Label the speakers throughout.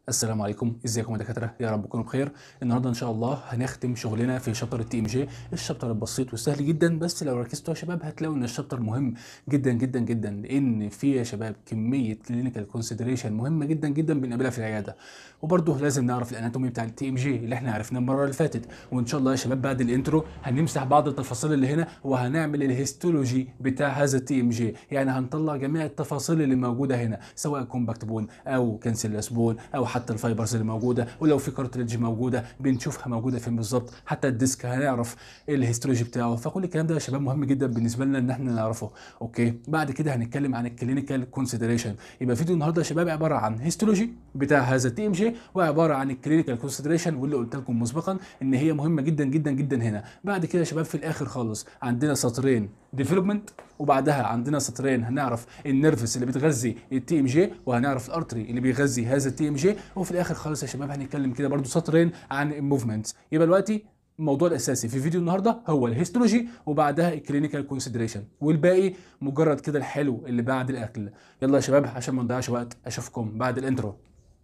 Speaker 1: السلام عليكم، ازيكم يا دكاتره؟ يا رب تكونوا بخير. النهارده ان شاء الله هنختم شغلنا في شابتر التي ام جي. الشابتر البسيط والسهل جدا، بس لو ركزتوا يا شباب هتلاقوا ان الشابتر مهم جدا جدا جدا، لان فيه يا شباب كميه كلينيكال كونسيدريشن مهمه جدا جدا بنقابلها في العياده. وبرده لازم نعرف الاناتومي بتاع التي ام جي اللي احنا عرفناه المره اللي فاتت. وان شاء الله يا شباب بعد الانترو هنمسح بعض التفاصيل اللي هنا، وهنعمل الهيستولوجي بتاع هذا التي ام جي، يعني هنطلع جميع التفاصيل اللي موجوده هنا، سواء كومباكت بون او كانسيلاس بون او حتى الفايبرز اللي موجوده، ولو في كارتريدج موجوده بنشوفها موجوده فين بالظبط، حتى الديسك هنعرف الهيستولوجي بتاعه. فكل الكلام ده يا شباب مهم جدا بالنسبه لنا ان احنا نعرفه. اوكي، بعد كده هنتكلم عن الكلينيكال كونسيدريشن. يبقى فيديو النهارده يا شباب عباره عن هيستولوجي بتاع هذا التي ام جي، وعباره عن الكلينيكال كونسيدريشن، واللي قلت لكم مسبقا ان هي مهمه جدا جدا جدا هنا. بعد كده يا شباب في الاخر خالص عندنا سطرين ديفلوبمنت، وبعدها عندنا سطرين هنعرف النيرفس اللي بتغذي التي ام جي، وهنعرف الارتري اللي بيغذي هذا التي ام جي، وفي الاخر خالص يا شباب هنتكلم كده برضو سطرين عن الموفمنتس. يبقى دلوقتي الموضوع الاساسي في فيديو النهارده هو الهيستولوجي، وبعدها الكلينيكال كونسيدريشن، والباقي مجرد كده الحلو اللي بعد الاكل. يلا يا شباب عشان ما نضيعش وقت، اشوفكم بعد الانترو.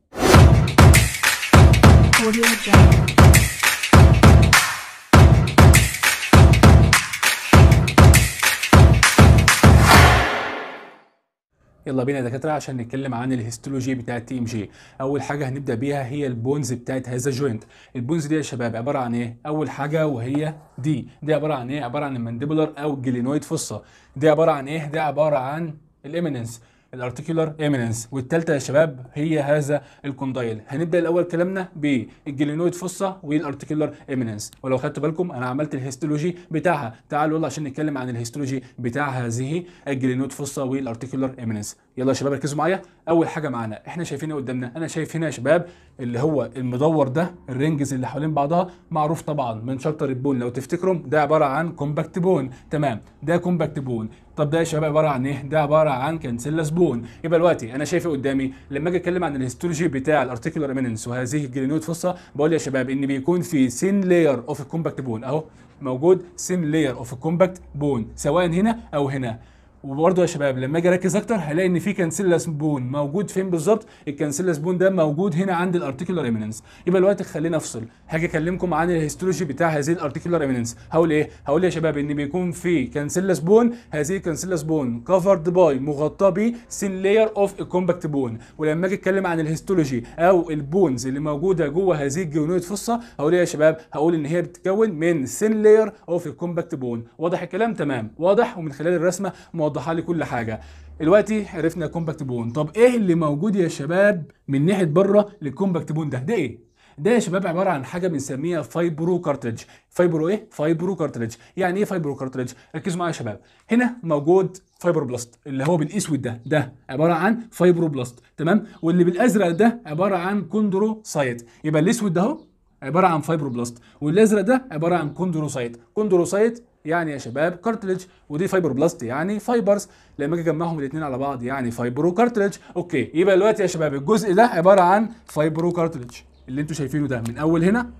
Speaker 1: يلا بينا يا دكاتره عشان نتكلم عن الهيستولوجي بتاع التي ام جي. اول حاجه هنبدا بيها هي البونز بتاعت هذا الجوينت. البونز دي يا شباب عباره عن ايه؟ اول حاجه وهي دي عباره عن ايه؟ عباره عن المانديبولار او الجلينويد فوسا. دي عباره عن ايه؟ دي عباره عن الاميننس، الارتيكولار ايميننس. والثالثه يا شباب هي هذا الكوندايل. هنبدا الاول كلامنا بالجلينويد فوسا والارتيكولار ايميننس، ولو خدتوا بالكم انا عملت الهيستولوجي بتاعها. تعالوا يلا عشان نتكلم عن الهيستولوجي بتاع هذه الجلينويد فوسا والارتيكولار ايميننس. يلا يا شباب ركزوا معايا. اول حاجه معانا احنا شايفين قدامنا، انا شايف هنا يا شباب اللي هو المدور ده، الرنجز اللي حوالين بعضها، معروف طبعا من شابتر البون لو تفتكروا، ده عباره عن كومباكت بون. تمام، ده كومباكت بون. طب ده يا شباب عباره عن ايه؟ ده عباره عن كانسيلاس بون. يبقى دلوقتي انا شايفه قدامي لما اجي اتكلم عن الهيستولوجي بتاع الارتيكولار ايميننس وهذه الجلينويد فوسا، بقول يا شباب ان بيكون في سين لاير اوف الكومباكت بون، اهو موجود سين لاير اوف الكومباكت بون سواء هنا او هنا. وبرضه يا شباب لما اجي اركز اكتر هلاقي ان في كانسيلاس بون موجود فين بالظبط؟ الكانسيلاس بون ده موجود هنا عند الارتيكولار ايميننس. يبقى دلوقتي خلينا افصل، هاجي اكلمكم عن الهيستولوجي بتاع هذه الارتيكولار ايميننس. هقول ايه؟ هقول يا شباب ان بيكون في كانسيلاس بون، هذه الكانسيلاس بون كفرد باي، مغطاه ب سين لاير اوف الكومباكت بون. ولما اجي اتكلم عن الهيستولوجي او البونز اللي موجوده جوه هذه الجلينويد فوسا، هقول ايه يا شباب؟ هقول ان هي بتتكون من سين لاير اوف الكومباكت بون. واضح الكلام؟ تمام، واضح، ومن خلال الرسمه موضحه لي كل حاجه. دلوقتي عرفنا كومباكت بون. طب ايه اللي موجود يا شباب من ناحيه بره للكومباكت بون ده؟ ده ايه؟ ده يا شباب عباره عن حاجه بنسميها فايبرو كارتريدج. فايبرو ايه؟ فايبرو كارتريدج. يعني ايه فايبرو كارتريدج؟ ركزوا معايا يا شباب. هنا موجود فايبروبلاست اللي هو بالاسود ده عباره عن فايبروبلاست، تمام؟ واللي بالازرق ده عباره عن كوندروسايت. يبقى الاسود ده اهو عباره عن فايبروبلاست، والازرق ده عباره عن كوندروسايت. كوندروسايت يعني يا شباب كارتريدج، ودي فايبروبلاست يعني فايبرز. لما اجي اجمعهم الاثنين على بعض يعني فايبرو كارتريدج. اوكي، يبقى دلوقتي يا شباب الجزء ده عباره عن فايبرو كارتريدج اللي انتوا شايفينه ده من اول هنا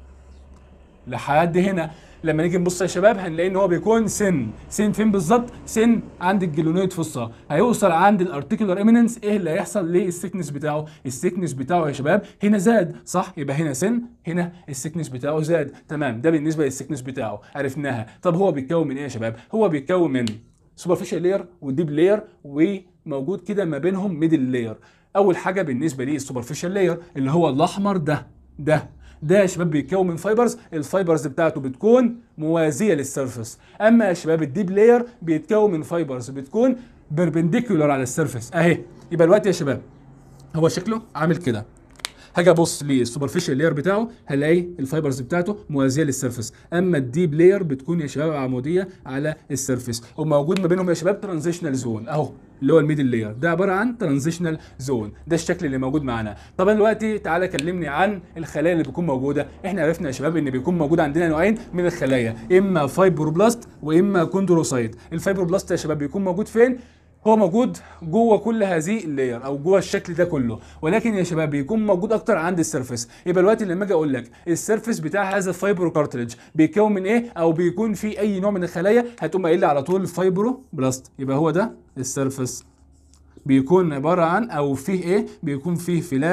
Speaker 1: لحد هنا. لما نيجي نبص يا شباب هنلاقي ان هو بيكون سن فين بالظبط؟ سن عند الجلينويد فوسا، هيوصل عند الارتيكولار ايميننس. ايه اللي هيحصل للسكنس بتاعه؟ السكنس بتاعه يا شباب هنا زاد، صح؟ يبقى هنا سن، هنا السكنس بتاعه زاد. تمام، ده بالنسبه للسكنس بتاعه عرفناها. طب هو بيتكون من ايه يا شباب؟ هو بيتكون من سوبرفيشال لاير وديب لاير، وموجود كده ما بينهم ميدل لاير. اول حاجه بالنسبه لي السوبرفيشال لاير اللي هو الاحمر ده يا شباب بيتكون من فايبرز، الفايبرز بتاعته بتكون موازيه للسيرفس. اما يا شباب الديب لاير بيتكون من فايبرز بتكون بيربنديكولار على السيرفس اهي. يبقى دلوقتي يا شباب هو شكله عامل كده. هاجي ابص للسوبرفيشال لاير بتاعه هلاقي الفايبرز بتاعته موازيه للسيرفس، اما الديب لاير بتكون يا شباب عموديه على السيرفس، وموجود ما بينهم يا شباب ترانزيشنال زون اهو اللي هو الميدل لاير. ده عباره عن ترانزيشنال زون، ده الشكل اللي موجود معانا. طبعا دلوقتي تعالى كلمني عن الخلايا اللي بتكون موجوده. احنا عرفنا يا شباب ان بيكون موجود عندنا نوعين من الخلايا، اما فايبروبلاست واما كوندروسايت. الفايبروبلاست يا شباب بيكون موجود فين؟ هو موجود جوه كل هذه اللاير او جوه الشكل ده كله، ولكن يا شباب بيكون موجود اكتر عند السيرفس. يبقى دلوقتي لما اجي اقول لك السيرفس بتاع هذا الفايبرو كارتريدج بيكون من ايه او بيكون في اي نوع من الخلايا، هتقوم قايل لي على طول فايبرو بلاست. يبقى هو ده السيرفس، بيكون عباره عن او فيه ايه؟ بيكون فيه فيلات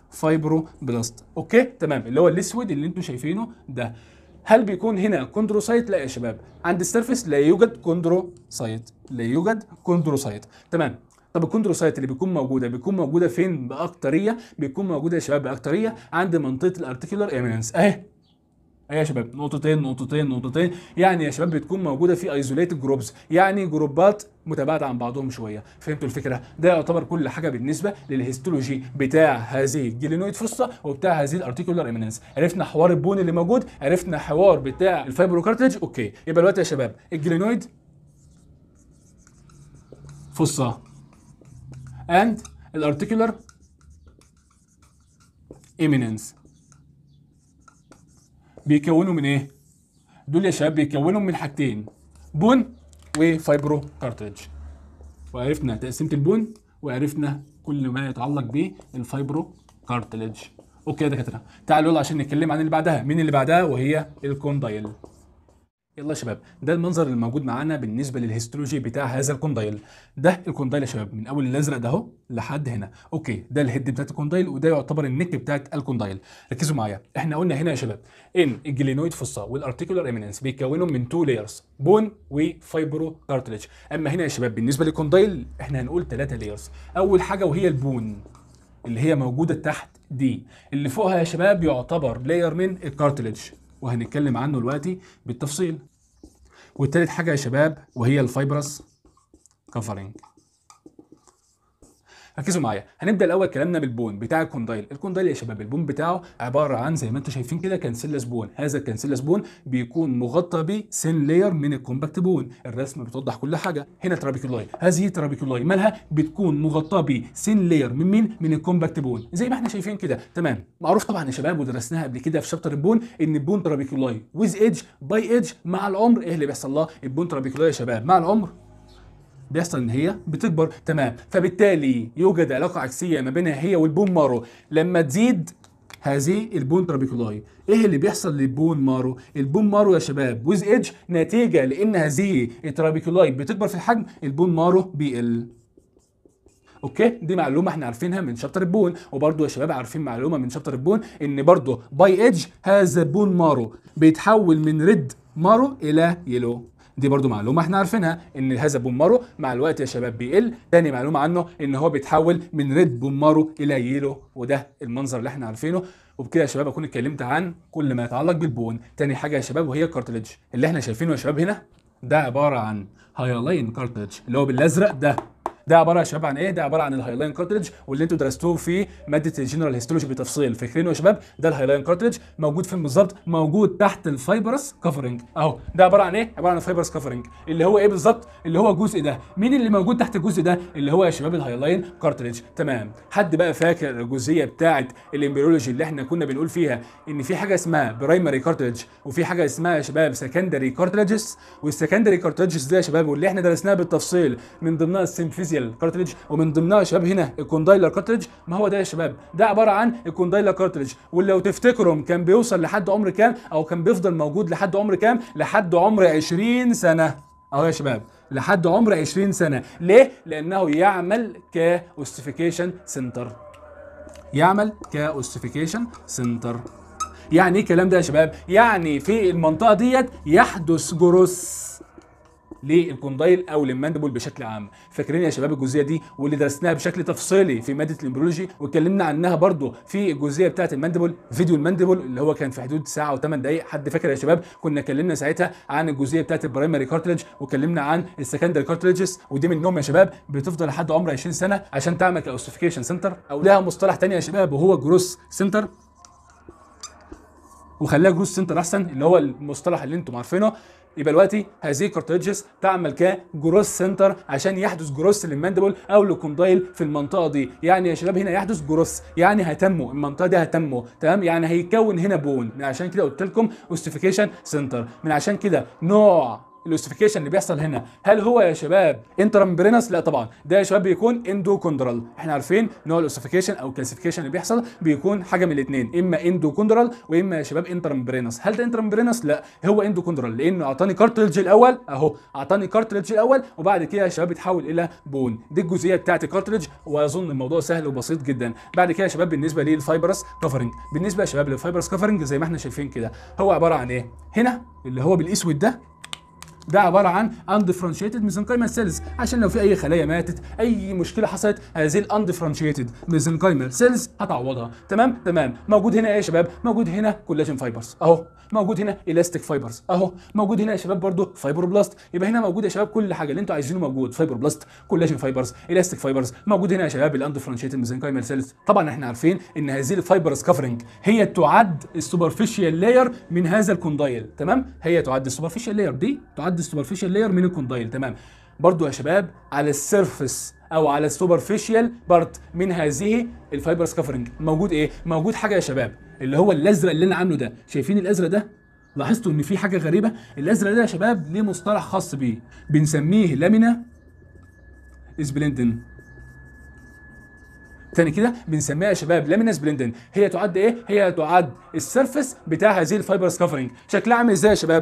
Speaker 1: فايبروبلاست. اوكي تمام، اللي هو الاسود اللي انتم شايفينه ده. هل بيكون هنا كوندروسايت؟ لا يا شباب، عند السيرفيس لا يوجد كوندروسايت، لا يوجد كوندروسايت. تمام. طب الكوندروسايت اللي بيكون موجوده فين باكتريه؟ بيكون موجوده يا شباب باكتريه عند منطقه الارتيكولار ايميننس اهي. يا شباب نقطتين نقطتين نقطتين، يعني يا شباب بتكون موجوده في ايزوليتد جروبز، يعني جروبات متباعده عن بعضهم شويه. فهمتوا الفكره؟ ده يعتبر كل حاجه بالنسبه للهيستولوجي بتاع هذه الجلينويد فوسا وبتاع هذه الارتيكولار ايميننس. عرفنا حوار البون اللي موجود، عرفنا حوار بتاع الفايبروكارتلج. اوكي، يبقى دلوقتي يا شباب الجلينويد فوسا اند الارتيكولار ايميننس بيكونوا من ايه؟ دول يا شباب بيكونوا من حاجتين، بون وفايبرو كارتريج. وعرفنا تقسيمه البون وعرفنا كل ما يتعلق بالفايبرو كارتليج. اوكي يا دكاتره، تعالوا يلا عشان نتكلم عن اللي بعدها. مين اللي بعدها؟ وهي الكوندايل. يلا يا شباب، ده المنظر اللي موجود معانا بالنسبه للهيستولوجي بتاع هذا الكوندايل. ده الكوندايل يا شباب من اول الازرق ده اهو لحد هنا. اوكي، ده الهيد بتاعت الكوندايل وده يعتبر النك بتاعت الكوندايل. ركزوا معايا، احنا قلنا هنا يا شباب ان الجلينويد فوسا والارتيكولار ايميننس بيتكونوا من 2 لايرز، بون وفايبرو كارتليج. اما هنا يا شباب بالنسبه للكوندايل احنا هنقول 3 لايرز. اول حاجه وهي البون اللي هي موجوده تحت دي، اللي فوقها يا شباب يعتبر لاير من الكارتليج وهنتكلم عنه دلوقتي بالتفصيل. والتالت حاجه يا شباب وهي الفايبرس كفرنج. ركزوا معايا، هنبدا الاول كلامنا بالبون بتاع الكوندايل. الكوندايل يا شباب البون بتاعه عباره عن زي ما انتم شايفين كده كانسيلس بون. هذا الكانسيلس بون بيكون مغطى بسين لاير من الكومباكت بون. الرسمه بتوضح كل حاجه. هنا ترابيكولاي، هذه ترابيكولاي مالها؟ بتكون مغطاه بسين لاير من مين؟ من الكومباكت بون زي ما احنا شايفين كده. تمام، معروف طبعا يا شباب ودرسناها قبل كده في شابتر البون ان البون ترابيكولاي ويز ايدج باي ايدج. مع العمر ايه اللي بيحصل لها؟ البون ترابيكولاي يا شباب مع العمر بيحصل ان هي بتكبر. تمام، فبالتالي يوجد علاقه عكسيه ما بينها هي والبون مارو. لما تزيد هذه البون ترابيكولاي ايه اللي بيحصل للبون مارو؟ البون مارو يا شباب ويز ايدج، نتيجه لان هذه الترابيكولاي بتكبر في الحجم البون مارو بيقل. اوكي، دي معلومه احنا عارفينها من شابتر البون. وبرده يا شباب عارفين معلومه من شابتر البون ان برده باي ايدج هذا البون مارو بيتحول من ريد مارو الى يلو. دي برضو معلومه احنا عارفينها ان هذا بون مارو مع الوقت يا شباب بيقل. تاني معلومه عنه ان هو بيتحول من ريد بون مارو الى يلو، وده المنظر اللي احنا عارفينه. وبكده يا شباب اكون اتكلمت عن كل ما يتعلق بالبون. تاني حاجه يا شباب وهي الكارتليج اللي احنا شايفينه يا شباب هنا. ده عباره عن هايلاين كارتليج اللي هو بالازرق ده. ده عباره يا شباب عن ايه؟ ده عباره عن الهايلاين كارتليج واللي انتوا درستوه في ماده الجنرال هيستولوجي بتفصيل. فاكرينه يا شباب؟ ده الهايلاين كارتليج موجود فين بالظبط؟ موجود تحت الفايبرس كفرنج اهو. ده عباره عن ايه؟ عباره عن الفايبرس كفرنج اللي هو ايه بالظبط؟ اللي هو الجزء ده. مين اللي موجود تحت الجزء ده؟ اللي هو يا شباب الهايلاين كارتليج. تمام، حد بقى فاكر الجزئيه بتاعه الامبريولوجي اللي احنا كنا بنقول فيها ان في حاجه اسمها برايمري كارتليج وفي حاجه اسمها يا شباب سكندري كارتليجز؟ والسكندري كارتليجز ده يا شباب واللي احنا درسناها بالتفصيل من ضمنها السيمفيزيال كارتليج ومن ضمنها يا شباب هنا الكوندايلر كارتليج. ما هو ده يا شباب؟ ده عباره عن الكوندايلر كارتليج. واللي لو تفتكروا كان بيوصل لحد عمر كام او كان بيفضل موجود لحد عمر كام؟ لحد عمر 20 سنه اهو يا شباب، لحد عمر 20 سنه. ليه؟ لانه يعمل كاوستيفيكيشن سنتر. يعمل كاوستيفيكيشن سنتر. يعني ايه الكلام ده يا شباب؟ يعني في المنطقه ديت يحدث جروس للكوندايل او للماندبل بشكل عام. فاكرين يا شباب الجزئيه دي واللي درسناها بشكل تفصيلي في ماده الامبريولوجي واتكلمنا عنها برضو في الجزئيه بتاعه الماندبل، فيديو الماندبل اللي هو كان في حدود ساعه و8 دقائق. حد فاكر يا شباب؟ كنا اتكلمنا ساعتها عن الجزئيه بتاعه البرايمري كارتليج واتكلمنا عن السكندري كارتليجز، ودي منهم يا شباب بتفضل لحد عمر 20 سنه عشان تعمل كاوستيفيكيشن سنتر او لها مصطلح ثاني يا شباب وهو جروس سنتر. وخليها جروس سنتر احسن اللي هو المصطلح اللي انتم عارفينه. يبقى دلوقتي هذه الكارتليجز تعمل كجروس سنتر عشان يحدث جروس للماندبل او للكوندايل في المنطقه دي. يعني يا شباب هنا يحدث جروس، يعني هتنمو المنطقه دي، هتنمو. تمام، يعني هيكون هنا بون. من عشان كده قلت لكم اوستيفيكيشن سنتر. من عشان كده نوع الاوسيفيكيشن اللي بيحصل هنا هل هو يا شباب انترامبرينس؟ لا طبعا، ده يا شباب بيكون اندوكوندرال. احنا عارفين ان هو الاوسيفيكيشن او الكالسيفيكيشن اللي بيحصل بيكون حاجه من الاثنين، اما اندوكوندرال واما يا شباب انترامبرينس. هل ده انترامبرينس؟ لا، هو اندوكوندرال، لانه اعطاني كارتلج الاول اهو، اعطاني كارتلج الاول وبعد كده يا شباب يتحول الى بون. دي الجزئيه بتاعت الكارتلج، واظن الموضوع سهل وبسيط جدا. بعد كده يا شباب بالنسبه للفايبرس كفرنج، بالنسبه يا شباب للفايبرس كفرنج زي ما احنا شايفين كده، هو عباره عن ايه؟ هنا اللي هو بالاسود ده عباره عن اندفرنشيتد ميزنكايمال سيلز، عشان لو في اي خلايا ماتت، اي مشكله حصلت، هذه الاندفرنشيتد ميزنكايمال سيلز هتعوضها. تمام. موجود هنا ايه يا شباب؟ موجود هنا كولاجين فايبرز اهو، موجود هنا الاستيك فايبرز اهو، موجود هنا يا شباب برضو فايبروبلاست. يبقى هنا موجود يا شباب كل حاجه اللي انتوا عايزينه موجود، فايبروبلاست، كولاجين فايبرز، الاستيك فايبرز. موجود هنا يا شباب الاندفرنشيتد ميزنكايمال سيلز. طبعا احنا عارفين ان هذه الفايبرز كفرنج هي تعد السوبرفيشال لاير من هذا الكوندايل. تمام، هي تعد السوبرفيشال لاير، دي تعد السوبرفيشال لاير من الكوندايل. تمام، برضو يا شباب على السيرفس او على السوبرفيشال بارت من هذه الفايبرز كفرنج موجود ايه؟ موجود حاجه يا شباب اللي هو الازرق اللي انا عامله ده. شايفين الازرق ده؟ لاحظتوا ان في حاجه غريبه؟ الازرق ده يا شباب ليه مصطلح خاص بيه، بنسميه لامينا سبلندن. تاني كده بنسميها يا شباب لامينا سبلندن. هي تعد ايه؟ هي تعد السيرفس بتاع هذه الفايبرز كفرنج. شكلها عامل ازاي يا شباب؟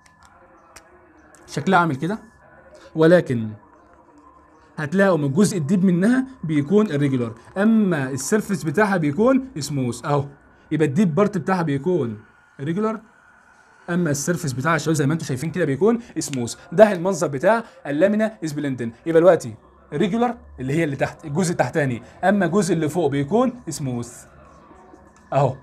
Speaker 1: شكلها عامل كده، ولكن هتلاقوا من الجزء الديب منها بيكون الريجولار، اما السيرفس بتاعها بيكون سموث اهو. يبقى الديب بارت بتاعها بيكون ريجولار، اما السيرفس بتاعها زي ما انتم شايفين كده بيكون سموث. ده المنظر بتاع اللامينا سبلندن. يبقى دلوقتي ريجولار اللي هي اللي تحت، الجزء التحتاني، اما الجزء اللي فوق بيكون سموث اهو.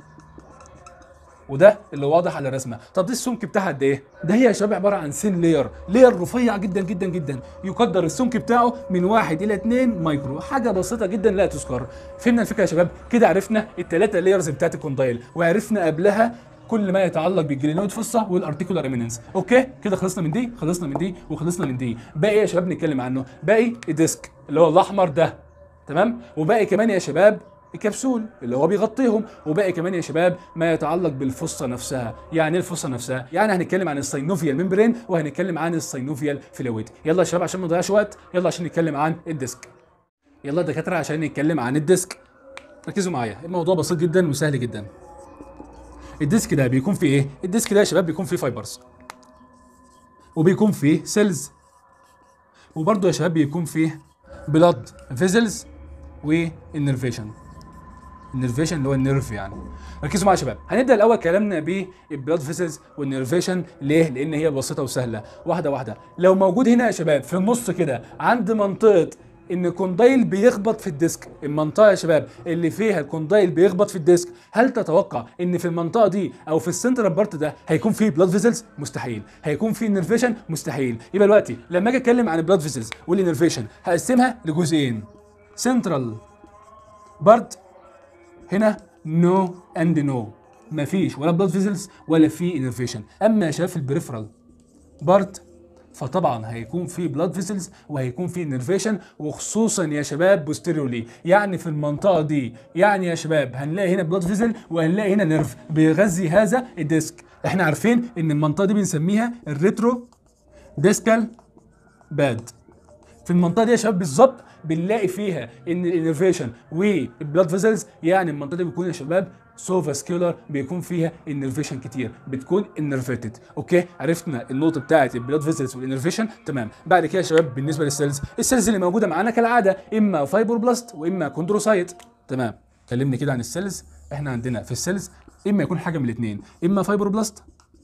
Speaker 1: وده اللي واضح على الرسمه. طب دي السمك بتاعها قد ايه؟ ده هي يا شباب عباره عن سين لاير رفيع جدا جدا جدا، يقدر السمك بتاعه من 1 إلى 2 مايكرو، حاجه بسيطه جدا لا تذكر. فهمنا الفكره يا شباب؟ كده عرفنا الثلاثه لايرز بتاعت الكوندايل، وعرفنا قبلها كل ما يتعلق بالجلينويد فوسا والارتيكولار ايميننس. اوكي كده خلصنا من دي، خلصنا من دي، وخلصنا من دي. باقي يا شباب نتكلم عنه، باقي الديسك اللي هو الاحمر ده. تمام، وباقي كمان يا شباب الكبسول اللي هو بيغطيهم، وباقي كمان يا شباب ما يتعلق بالفصه نفسها. يعني ايه الفصه نفسها؟ يعني هنتكلم عن الساينوفيال ممبرين وهنتكلم عن الساينوفيال فلويد. يلا يا شباب عشان ما نضيعش وقت، يلا عشان نتكلم عن الديسك. يلا يا دكاتره عشان نتكلم عن الديسك. ركزوا معايا، الموضوع بسيط جدا وسهل جدا. الديسك ده بيكون فيه ايه؟ الديسك ده يا شباب بيكون فيه فايبرز، وبيكون فيه سيلز، وبرضه يا شباب بيكون فيه بلاد فيزلز والنرفيشن. النرفيشن اللي هو النيرف يعني. ركزوا معايا يا شباب، هنبدا الاول كلامنا بالبلاد فيسلز والنرفيشن. ليه؟ لان هي بسيطه وسهله. واحده واحده. لو موجود هنا يا شباب في النص كده عند منطقه ان الكوندايل بيخبط في الديسك، المنطقه يا شباب اللي فيها الكوندايل بيخبط في الديسك، هل تتوقع ان في المنطقه دي او في السنترال بارت ده هيكون فيه بلاد فيسلز؟ مستحيل. هيكون فيه نرفيشن؟ مستحيل. يبقى دلوقتي لما اجي اتكلم عن البلاد فيسلز والنرفيشن هقسمها لجزئين، سنترال بارت هنا نو اند نو، مفيش ولا بلاد فيزلز ولا في انرفيشن. اما يا شباب في البريفرال بارت فطبعا هيكون في بلاد فيزلز وهيكون في انرفيشن، وخصوصا يا شباب بوستيريورلي، يعني في المنطقه دي يعني يا شباب هنلاقي هنا بلاد فيزل وهنلاقي هنا نيرف بيغذي هذا الديسك. احنا عارفين ان المنطقه دي بنسميها الريترو ديسكال باد. في المنطقه دي يا شباب بالظبط بنلاقي فيها ان الانرفيشن والبلاد فيزلز، يعني المنطقه دي بيكون يا شباب سو فاسكولار، بيكون فيها انرفيشن كتير، بتكون انرفيتد. اوكي عرفنا النقطه بتاعت البلاد فيزلز والانرفيشن. تمام، بعد كده يا شباب بالنسبه للسيلز، السيلز اللي موجوده معانا كالعاده اما فايبروبلاست واما كوندروسايت. تمام، كلمني كده عن السيلز. احنا عندنا في السيلز اما يكون حاجه من الاثنين، اما فايبروبلاست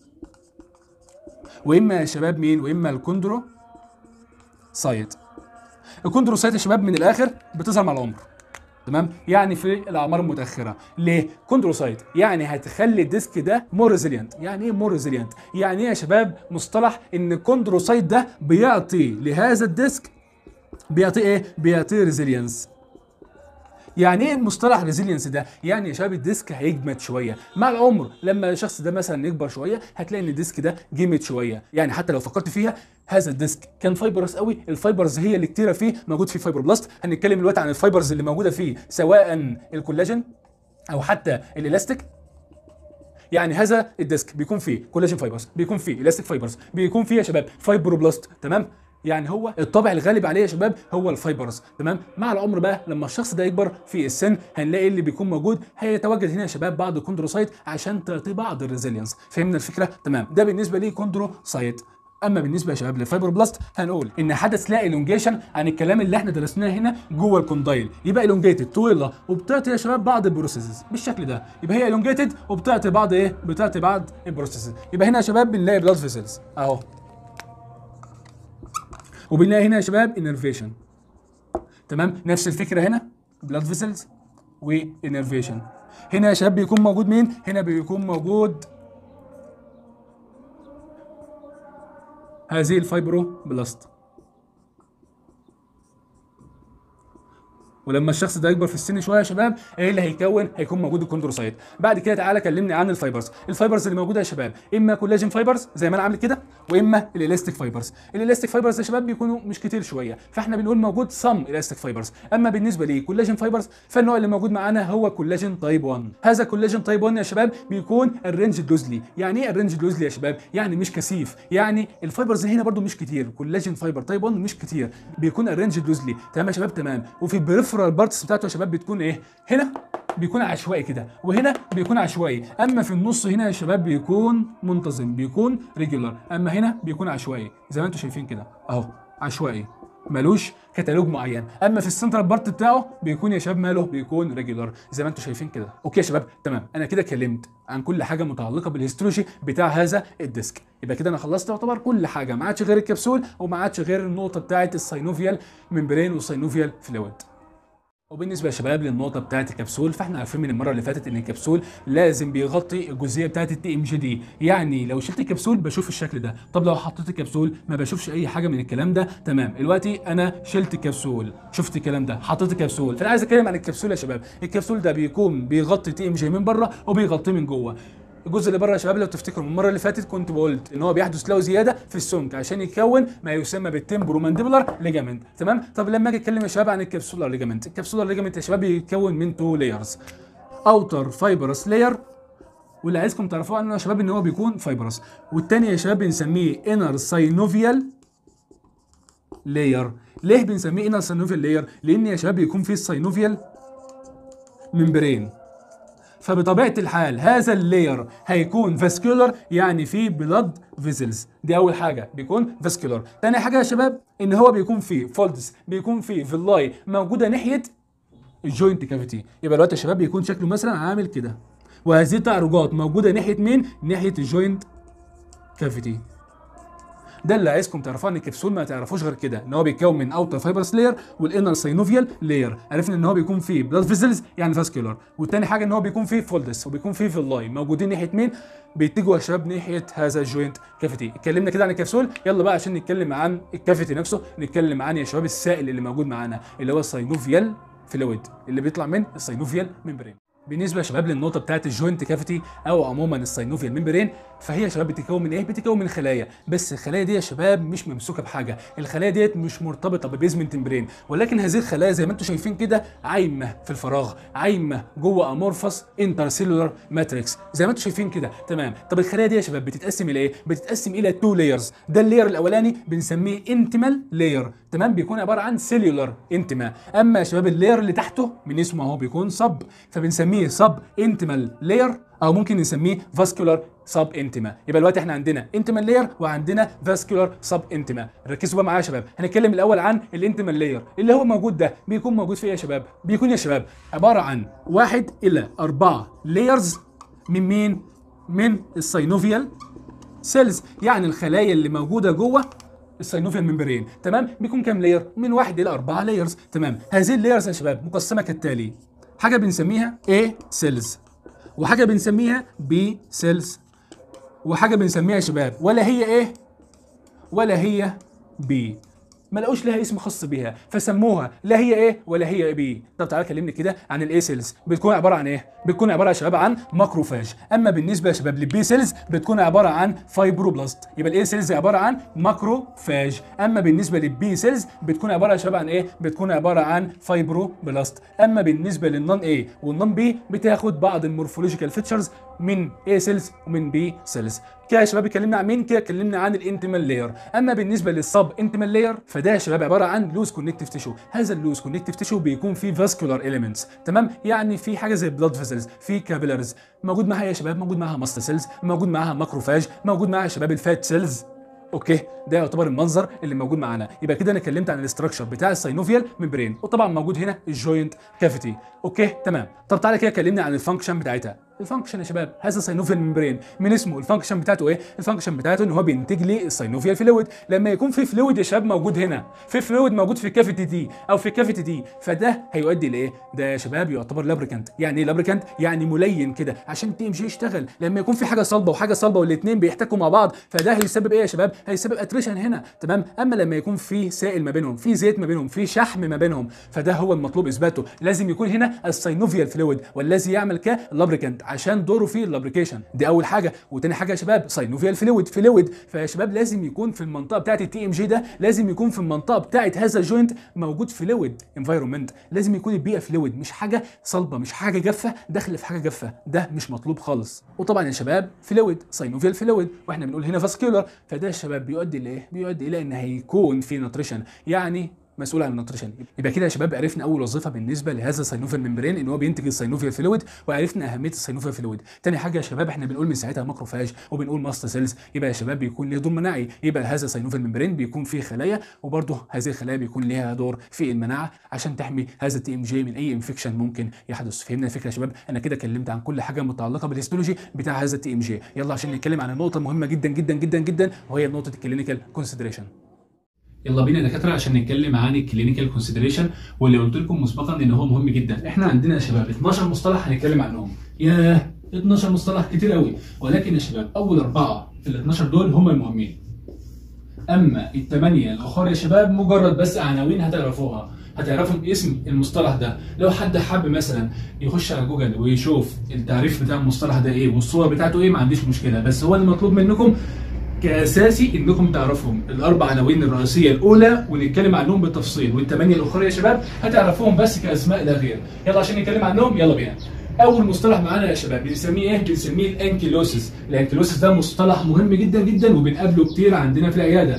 Speaker 1: واما يا شباب مين؟ واما الكوندروسايت. الكوندروسايت يا شباب من الاخر بتظهر مع العمر. تمام، يعني في الاعمار المتاخره. ليه كوندروسايت؟ يعني هتخلي الديسك ده مور ريزيلينت. يعني ايه مور ريزيلينت؟ يعني ايه يا شباب مصطلح ان الكوندروسايت ده بيعطي لهذا الديسك، بيعطي ايه؟ بيعطي ريزيلينس. يعني ايه المصطلح ريزيلينس ده؟ يعني يا شباب الديسك هيجمد شويه مع العمر. لما الشخص ده مثلا يكبر شويه هتلاقي ان الديسك ده جمد شويه. يعني حتى لو فكرت فيها، هذا الديسك كان فايبرس قوي، الفايبرز هي اللي كتيره فيه، موجود فيه فايبروبلاست. هنتكلم دلوقتي عن الفايبرز اللي موجوده فيه، سواء الكولاجين او حتى الالاستيك. يعني هذا الديسك بيكون فيه كولاجين فايبرز، بيكون فيه الاستيك فايبرز، بيكون فيه يا شباب فايبروبلاست. تمام، يعني هو الطابع الغالب عليه يا شباب هو الفايبرز. تمام، مع العمر بقى لما الشخص ده يكبر في السن هنلاقي اللي بيكون موجود هيتواجد هنا يا شباب بعض الكوندروسايت عشان تعطي بعض الريزيلينس. فهمنا الفكره؟ تمام، ده بالنسبه لي كوندروسايت. اما بالنسبه يا شباب للفايبروبلاست هنقول ان حدث لا الونجيشن عن الكلام اللي احنا درسناه هنا جوه الكوندايل، يبقى الونجيتد طويله وبتعطي يا شباب بعض البروسيسز بالشكل ده، يبقى هي الونجيتد وبتعطي بعض ايه؟ بتعطي بعض البروسيسز. يبقى هنا يا شباب بنلاقي بلاد فيسلز اهو، وبنلاقي هنا يا شباب انرفيشن. تمام، نفس الفكره هنا بلاد فيسلز وانرفيشن. هنا يا شباب بيكون موجود مين؟ هنا بيكون موجود هذه الفايبروبلاست. ولما الشخص ده يكبر في السن شويه يا شباب ايه اللي هيكون موجود الكوندروسايت. بعد كده تعالى كلمني عن الفايبرز. الفايبرز اللي موجوده يا شباب اما كولاجين فايبرز زي ما انا عامل كده، واما الالاستيك فايبرز. الالاستيك فايبرز يا شباب بيكونوا مش كتير شويه، فاحنا بنقول موجود سم الاستيك فايبرز. اما بالنسبه لي كولاجين فايبرز فالنوع اللي موجود معانا هو كولاجين تايب 1. هذا كولاجين تايب 1 يا شباب بيكون الرينج لوزلي. يعني ايه الرينج لوزلي يا شباب؟ يعني مش كثيف، يعني الفايبرز هنا برده مش كتير. كولاجين فايبر تايب 1 مش كتير، بيكون الرينج لوزلي. تمام يا شباب، تمام. وفي البريفرال بارتس بتاعته يا شباب بتكون ايه؟ هنا بيكون عشوائي كده، وهنا بيكون عشوائي. اما في النص هنا يا شباب بيكون منتظم، بيكون ريجولار. اما هنا بيكون عشوائي زي ما انتم شايفين كده اهو، عشوائي ملوش كتالوج معين. اما في السنترال بارت بتاعه بيكون يا شباب ماله؟ بيكون ريجولار زي ما انتم شايفين كده. اوكي يا شباب، تمام. انا كده اتكلمت عن كل حاجه متعلقه بالهيستولوجي بتاع هذا الديسك. يبقى كده انا خلصت يعتبر كل حاجه، ما عادش غير الكبسول وما عادش غير النقطه بتاعه الساينوفيال ممبرين والساينوفيال فلويد. وبالنسبه يا شباب للنقطه بتاعه الكبسول، فاحنا عارفين من المره اللي فاتت ان الكبسول لازم بيغطي الجزئيه بتاعه التي ام جي دي. يعني لو شلت الكبسول بشوف الشكل ده، طب لو حطيت الكبسول ما بشوفش اي حاجه من الكلام ده. تمام، دلوقتي انا شلت الكبسول، شفت الكلام ده، حطيت الكبسول. فانا عايز اتكلم عن الكبسول يا شباب. الكبسول ده بيكون بيغطي تي ام جي من بره وبيغطيه من جوه. الجزء اللي بره يا شباب لو تفتكروا من المره اللي فاتت كنت قلت ان هو بيحدث له زياده في السمك عشان يكون ما يسمى بالتمبرومانديبولار ليجامنت. تمام، طب لما اجي اتكلم يا شباب عن الكبسولار ليجامنت، الكبسولار ليجامنت يا شباب بيتكون من 2 لايرز، اوتر فايبرس لاير، واللي عايزكم تعرفوه عنه يا شباب ان هو بيكون فايبرس، والثاني يا شباب بنسميه انر ساينوفيال لاير. ليه بنسميه انر ساينوفيال لاير؟ لان يا شباب بيكون فيه الساينوفيال ممبرين، فبطبيعه الحال هذا اللاير هيكون فاسكولار، يعني فيه بلاد فيزلز. دي اول حاجه، بيكون فاسكولار. تاني حاجه يا شباب ان هو بيكون فيه فولدز، بيكون فيه فيلاي موجوده ناحيه الجوينت كافيتي. يبقى دلوقتي يا شباب بيكون شكله مثلا عامل كده، وهذه التعرجات موجوده ناحيه مين؟ ناحيه الجوينت كافيتي. ده اللي عايزكم تعرفوه عن الكبسول، ما تعرفوش غير كده، ان هو بيتكون من اوتر فايبرس لاير والانر ساينوفيال لاير. عرفنا ان هو بيكون فيه بلاد فيزلز يعني فاسكولار، والتاني حاجه ان هو بيكون فيه فولدس وبيكون فيه فيلاي موجودين ناحيه مين؟ بيتجهوا يا شباب ناحيه هذا الجوينت كافيتي. اتكلمنا كده عن الكبسول، يلا بقى عشان نتكلم عن الكافيتي نفسه، نتكلم عن يا شباب السائل اللي موجود معانا اللي هو الساينوفيال فلويد اللي بيطلع من الساينوفيال ممبرين. بالنسبه يا شباب للنقطه بتاعت الجوينت كافيتي او عموما الساينوفيال ممبرين، فهي يا شباب بتتكون من ايه؟ بتتكون من خلايا، بس الخلايا دي يا شباب مش ممسوكه بحاجه، الخلايا ديت مش مرتبطه ببيزمنت ممبرين، ولكن هذه الخلايا زي ما انتم شايفين كده عايمه في الفراغ، عايمه جوه امورفس انترسيلولار ماتريكس زي ما انتم شايفين كده. تمام، طب الخلايا دي يا شباب بتتقسم الى ايه؟ بتتقسم الى 2 لايرز. ده اللاير الاولاني بنسميه انتمال لاير، تمام، بيكون عباره عن سيلولار انتما. اما يا شباب اللاير اللي تحته من اسمه اهو بيكون سب، فبنسميه سب انتمال لاير، او ممكن نسميه فاسكولار سب انتما. يبقى دلوقتي احنا عندنا انتمال لاير وعندنا فاسكولار سب انتما. ركزوا بقى معايا يا شباب، هنتكلم الاول عن الانتمال لاير اللي هو موجود ده. بيكون موجود في ايه يا شباب؟ بيكون يا شباب عباره عن 1 إلى 4 لايرز من مين؟ من الساينوفيال سيلز، يعني الخلايا اللي موجوده جوه الساينوفيال ممبرين. تمام، بيكون كام لاير؟ من 1 إلى 4 لايرز. تمام، هذه اللايرز يا شباب مقسمه كالتالي، حاجه بنسميها A سيلز، وحاجه بنسميها B سيلز، وحاجه بنسميها يا شباب ولا هي A ولا هي B. ما لقوش لها اسم خاص بيها فسموها لا هي ايه ولا هي بي. طب تعالى كلمني كده عن الاي سيلز، بتكون عباره عن ايه؟ بتكون عباره يا شباب عن ماكروفاج. اما بالنسبه يا شباب للبي سيلز بتكون عباره عن فايبروبلاست. يبقى الاي سيلز عباره عن ماكروفاج، اما بالنسبه للبي سيلز بتكون عباره يا شباب عن ايه؟ بتكون عباره عن فايبروبلاست. اما بالنسبه للنون اي والنون بي بتاخد بعض المورفولوجيكال فيتشرز من اي سيلز ومن بي سيلز. كده يا شباب اتكلمنا عن مين؟ كده اتكلمنا عن الانتيمال لاير. اما بالنسبه للسب انتيمال لاير فده يا شباب عباره عن لوز كونكتيف تيشو. هذا اللوز كونكتيف تيشو بيكون فيه فاسكولار اليمنتس، تمام؟ يعني في حاجه زي بلاد فيسلز، في كابيلارز، موجود معاها يا شباب، موجود معاها ماست سيلز، موجود معاها ماكروفاج، موجود معاها يا شباب الفات سيلز. اوكي، ده يعتبر المنظر اللي موجود معانا. يبقى كده انا اتكلمت عن الاستراكشر بتاع الساينوفيال ممبرين، وطبعا موجود هنا الجوينت كافيتي. اوكي تمام. طب تعالى كده كلمني عن الفانكشن بتاعتها. الفانكشن يا شباب هذا الساينوفيال ممبرين من اسمه الفانكشن بتاعته ايه؟ الفانكشن بتاعته ان هو بينتج لي الساينوفيال فلويد. لما يكون في فلويد يا شباب موجود هنا، في فلويد موجود في الكافيتي دي او في الكافيتي دي، فده هيؤدي لايه؟ ده يا شباب يعتبر لابريكانت. يعني ايه لابريكانت؟ يعني ملين كده عشان التي ام جي يشتغل. لما يكون في حاجه صلبه وحاجه صلبه والاثنين بيحتكوا مع بعض فده هيسبب ايه يا شباب؟ هيسبب اتريشن هنا، تمام؟ اما لما يكون في سائل ما بينهم، في زيت ما بينهم، في شحم ما بينهم، فده هو المطلوب اثباته. لازم يكون هنا الساينوفيال فلويد والذي يعمل كلابريكانت عشان دوره في اللابريكيشن. دي اول حاجه. وتاني حاجه يا شباب ساينوفيال فلويد فيا شباب لازم يكون في المنطقه بتاعه التي ام جي ده، لازم يكون في المنطقه بتاعه هذا الجوينت موجود فلويد انفايرمنت. لازم يكون البيئه فلويد، مش حاجه صلبه، مش حاجه جافه داخله في حاجه جافه، ده مش مطلوب خالص. وطبعا يا شباب فلويد ساينوفيال فلويد، واحنا بنقول هنا فاسكيولار، فده يا شباب بيؤدي لايه؟ بيؤدي الى ان هيكون في نتريشن، يعني مسؤول عن النتريشن. يبقى كده يا شباب عرفنا اول وظيفه بالنسبه لهذا الساينوفيال ممبرين ان هو بينتج الساينوفيال فلويد، وعرفنا اهميه الساينوفيال فلويد. تاني حاجه يا شباب احنا بنقول من ساعتها ماكروفاج وبنقول ماست سيلز، يبقى يا شباب بيكون له دور مناعي. يبقى هذا الساينوفيال ممبرين بيكون فيه خلايا، وبرده هذه الخلايا بيكون لها دور في المناعه عشان تحمي هذا التي ام جي من اي انفكشن ممكن يحدث. فهمنا الفكره يا شباب؟ انا كده اتكلمت عن كل حاجه متعلقه بالهيستولوجي بتاع هذا التي ام جي. يلا عشان نتكلم عن النقطه المهمه جدا جدا جدا جدا، وهي نقطه الكلينيكال كونسيدريشن. يلا بينا يا دكاتره عشان نتكلم عن الكلينيكال كونسيدريشن، واللي قلت لكم مسبقا ان هو مهم جدا. احنا عندنا يا شباب 12 مصطلح هنتكلم عنهم. ياه 12 مصطلح كتير قوي، ولكن يا شباب اول 4 في ال 12 دول هم المهمين. اما ال8 الاخر يا شباب مجرد بس عناوين هتعرفوها، هتعرفوا اسم المصطلح ده. لو حد حب مثلا يخش على جوجل ويشوف التعريف بتاع المصطلح ده ايه والصوره بتاعته ايه ما عنديش مشكله، بس هو المطلوب منكم كاساسي انكم تعرفهم الاربع عناوين الرئيسيه الاولى ونتكلم عنهم بالتفصيل، والثمانيه الاخرى يا شباب هتعرفوهم بس كاسماء لا غير. يلا عشان نتكلم عنهم يلا بينا. اول مصطلح معانا يا شباب بنسميه ايه؟ بنسميه الانكيلوسيس. الانكيلوسيس ده مصطلح مهم جدا جدا وبنقابله كتير عندنا في العياده.